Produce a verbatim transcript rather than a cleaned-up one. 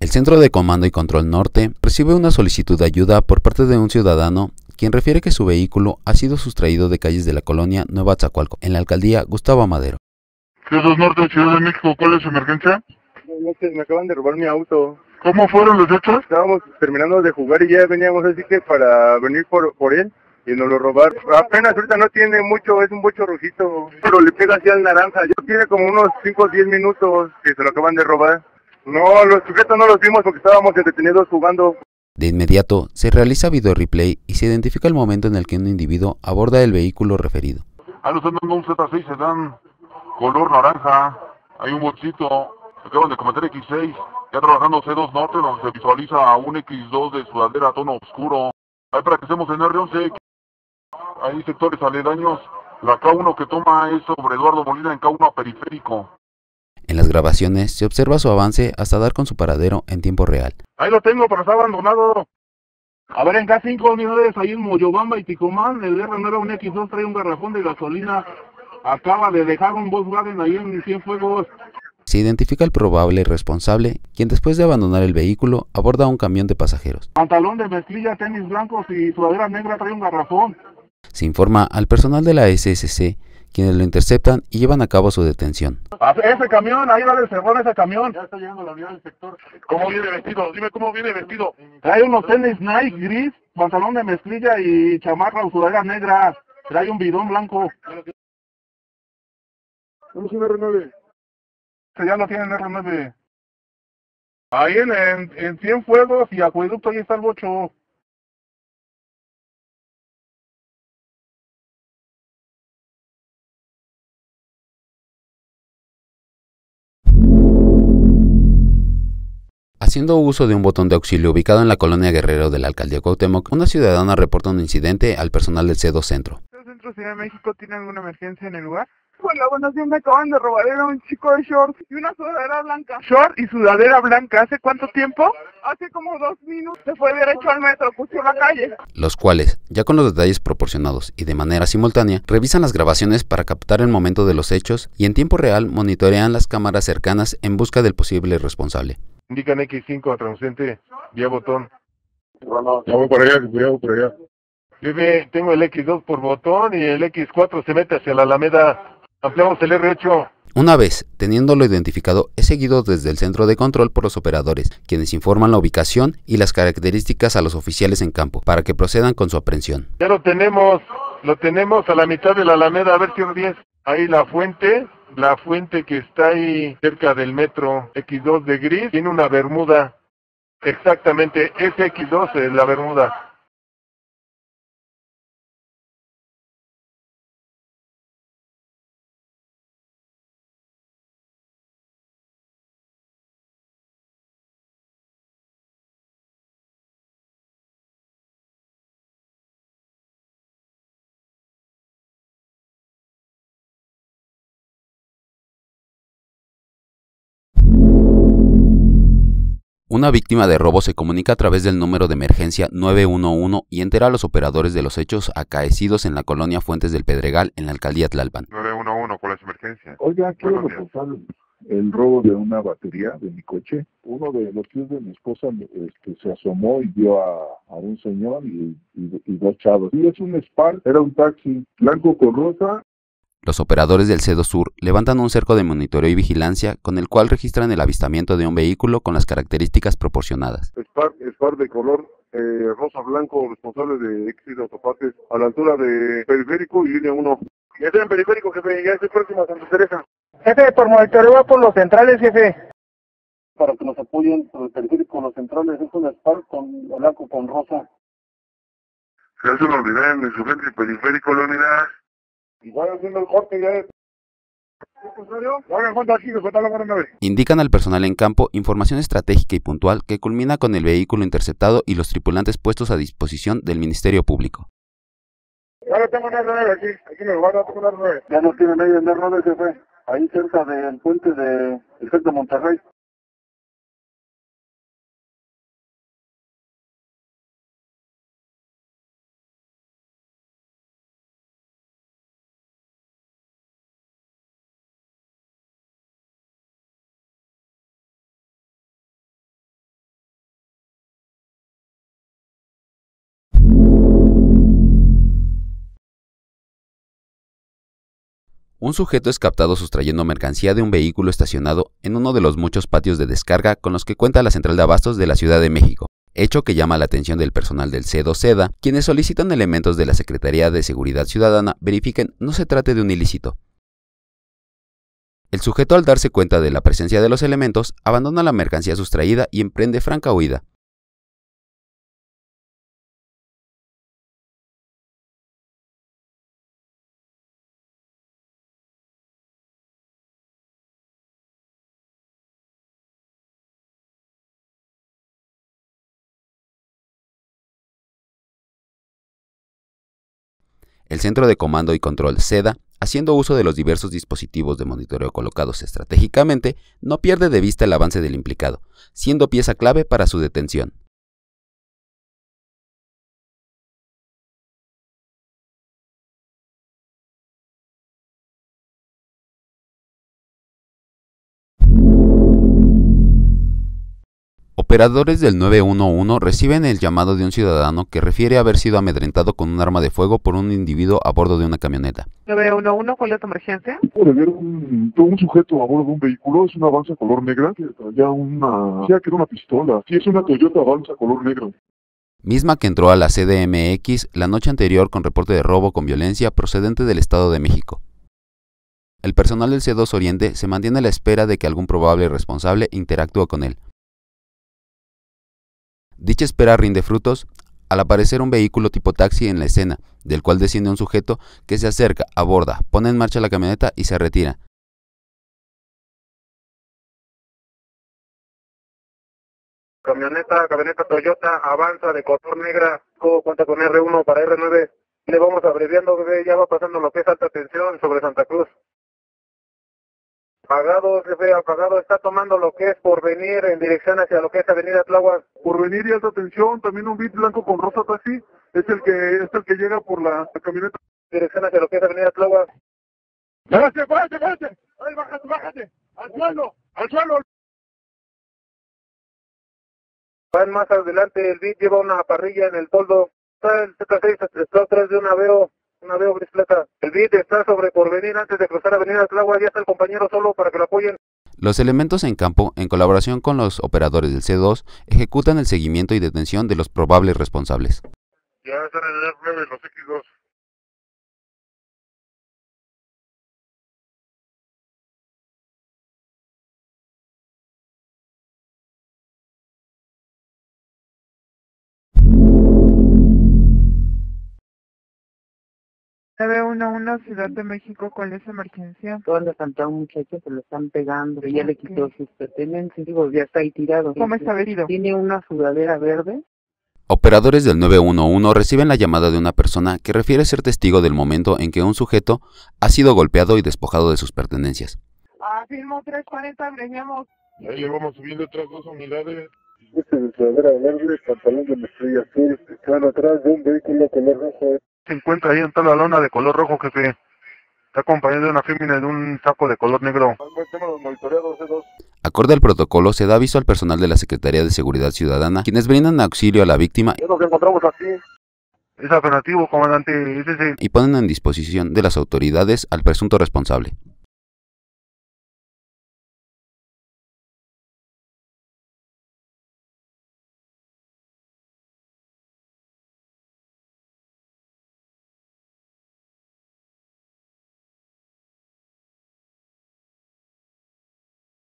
El Centro de Comando y Control Norte recibe una solicitud de ayuda por parte de un ciudadano quien refiere que su vehículo ha sido sustraído de calles de la colonia Nueva Atzacoalco, en la alcaldía Gustavo Amadero. Ciudad Norte, Ciudad de México, ¿cuál es su emergencia? No sé, me acaban de robar mi auto. ¿Cómo fueron los hechos? Estábamos terminando de jugar y ya veníamos así que para venir por, por él y nos lo robaron. Apenas ahorita no tiene mucho, es un bocho rojito, pero le pega así al naranja. Ya tiene como unos cinco o diez minutos que se lo acaban de robar. No, los sujetos no los vimos porque estábamos entretenidos jugando. De inmediato, se realiza video replay y se identifica el momento en el que un individuo aborda el vehículo referido. Ahí nos andan un Z seis sedán, color naranja, hay un bolsito, acaban de cometer equis seis, ya trabajando C dos Norte, donde se visualiza a un equis dos de sudadera a tono oscuro. Ahí para que estemos en erre once, hay sectores aledaños, la K uno que toma es sobre Eduardo Molina en K uno a periférico. En las grabaciones se observa su avance hasta dar con su paradero en tiempo real. Ahí lo tengo, pero está abandonado. A ver, en K cinco unidades, ahí en Moyobamba y Ticomán, el erre nueve, un equis dos trae un garrafón de gasolina. Acaba de dejar un Volkswagen ahí en Cienfuegos. Se identifica el probable responsable, quien después de abandonar el vehículo aborda un camión de pasajeros. Pantalón de mezclilla, tenis blancos y sudadera negra, trae un garrafón. Se informa al personal de la ese ese ce, quienes lo interceptan y llevan a cabo su detención. A ese camión, ahí va el cerrón ese camión. Ya está llegando la unidad del sector. ¿Cómo viene vestido? Dime cómo viene vestido. Trae unos tenis Nike gris, pantalón de mezclilla y chamarra o sudadera negra. Trae un bidón blanco. ¿Vamos un erre nueve? Ya lo tienen erre nueve. Ahí en, en, en Cienfuegos y Acueducto, ahí está el bocho. Haciendo uso de un botón de auxilio ubicado en la colonia Guerrero de la alcaldía Cuauhtémoc, una ciudadana reporta un incidente al personal del ce dos Centro. ¿El Centro Ciudad de México tiene alguna emergencia en el lugar? Bueno, bueno, sí me acaban de robar, era un chico de shorts y una sudadera blanca. ¿Short y sudadera blanca? ¿Hace cuánto tiempo? Hace como dos minutos. Se fue derecho al metro, puso la calle. Los cuales, ya con los detalles proporcionados y de manera simultánea, revisan las grabaciones para captar el momento de los hechos y en tiempo real monitorean las cámaras cercanas en busca del posible responsable. Indican equis cinco, transcendente, vía botón. Bueno, ya voy por allá, cuidado por allá. Jefe, tengo el equis dos por botón y el equis cuatro se mete hacia la Alameda. Ampliamos el erre ocho. Una vez teniéndolo identificado, es seguido desde el centro de control por los operadores, quienes informan la ubicación y las características a los oficiales en campo, para que procedan con su aprehensión. Ya lo tenemos, lo tenemos a la mitad de la Alameda, a ver si diez. Ahí la fuente, la fuente que está ahí cerca del metro, equis dos de gris, tiene una bermuda. Exactamente, ese equis dos es la bermuda. Una víctima de robo se comunica a través del número de emergencia nueve uno uno y entera a los operadores de los hechos acaecidos en la colonia Fuentes del Pedregal, en la alcaldía Tlalpan. nueve uno uno, ¿cuál es su emergencia? Oiga, quiero reportar el robo de una batería de mi coche. Uno de los tíos de mi esposa este, se asomó y vio a, a un señor y, y, y dos chavos. Y es un Spark, era un taxi blanco con rosa. Los operadores del ce dos Sur levantan un cerco de monitoreo y vigilancia con el cual registran el avistamiento de un vehículo con las características proporcionadas. Spark, Spark de color eh, rosa blanco, responsable de éxito de autopartes, a la altura de periférico y línea uno. Ya estoy en periférico, jefe, ya estoy próximo a Santa Teresa. Jefe, por monitoreo va por los centrales, jefe. Para que nos apoyen por el periférico, los centrales, es un Spark con blanco con rosa. Se hace una unidad en el sujeto y periférico la unidad. Y vayan haciendo el corte ya de... Indican al personal en campo información estratégica y puntual que culmina con el vehículo interceptado y los tripulantes puestos a disposición del Ministerio Público. Ya lo tengo en erre nueve aquí, aquí me lo van a tomar erre nueve. Ya no tienen ahí en erre nueve, jefe, ahí cerca del puente de el de Monterrey. Un sujeto es captado sustrayendo mercancía de un vehículo estacionado en uno de los muchos patios de descarga con los que cuenta la Central de Abastos de la Ciudad de México, hecho que llama la atención del personal del C dos SEDA, quienes solicitan elementos de la Secretaría de Seguridad Ciudadana verifiquen no se trate de un ilícito. El sujeto, al darse cuenta de la presencia de los elementos, abandona la mercancía sustraída y emprende franca huida. El Centro de Comando y Control SEDA, haciendo uso de los diversos dispositivos de monitoreo colocados estratégicamente, no pierde de vista el avance del implicado, siendo pieza clave para su detención. Operadores del nueve uno uno reciben el llamado de un ciudadano que refiere haber sido amedrentado con un arma de fuego por un individuo a bordo de una camioneta. nueve uno uno, ¿cuál es tu emergencia? Puede ver un, un sujeto a bordo de un vehículo, es una Avanza color negra, que traía una, ya que era una pistola, sí, es una Toyota Avanza color negro. Misma que entró a la C D M X la noche anterior con reporte de robo con violencia procedente del Estado de México. El personal del C dos Oriente se mantiene a la espera de que algún probable responsable interactúe con él. Dicha espera rinde frutos al aparecer un vehículo tipo taxi en la escena, del cual desciende un sujeto que se acerca, aborda, pone en marcha la camioneta y se retira. Camioneta, camioneta Toyota Avanza de color negra, cuenta con R uno para R nueve. Le vamos abreviando, bebé, ya va pasando lo que es alta tensión sobre Santa Cruz. Apagado, jefe, apagado, está tomando lo que es Porvenir en dirección hacia lo que es Avenida Tláhuac. Porvenir y alta tensión, también un bit blanco con rosa taxi, es el que es el que llega por la, la camioneta. Dirección hacia lo que es Avenida Tláhuac. ¡Bájate, bájate, bájate! ¡Ay, bájate, bájate! ¡Al suelo, al suelo! Van más adelante, el bit lleva una parrilla en el toldo. Está el Z seis, está atrás de un Aveo. Una veo bicicleta. El bit está sobre Porvenir antes de cruzar Avenida Tláhuac. Ya está el compañero solo para que lo apoyen. Los elementos en campo, en colaboración con los operadores del C dos, ejecutan el seguimiento y detención de los probables responsables. Ya están en el R nueve los X dos. nueve uno uno, Ciudad de México, ¿cuál es su emergencia? Acaban de asaltar a un muchacho, se lo están pegando, ya Ok. le quitó sus pertenencias, digo, ya está ahí tirado. ¿Cómo está herido? Tiene una sudadera verde. Operadores del nueve uno uno reciben la llamada de una persona que refiere ser testigo del momento en que un sujeto ha sido golpeado y despojado de sus pertenencias. Afirmo tres cuarenta, abreviamos. Ahí le vamos subiendo otras dos unidades. Este de sudadera verde, pantalón de mezclilla azul. Están atrás de un vehículo color rojo. Se encuentra ahí en toda la lona de color rojo, jefe. Está acompañado de una fémina de un saco de color negro. Acorde al protocolo, se da aviso al personal de la Secretaría de Seguridad Ciudadana, quienes brindan auxilio a la víctima Ya nos encontramos aquí. Es afirmativo, comandante. Es ese. y ponen en disposición de las autoridades al presunto responsable.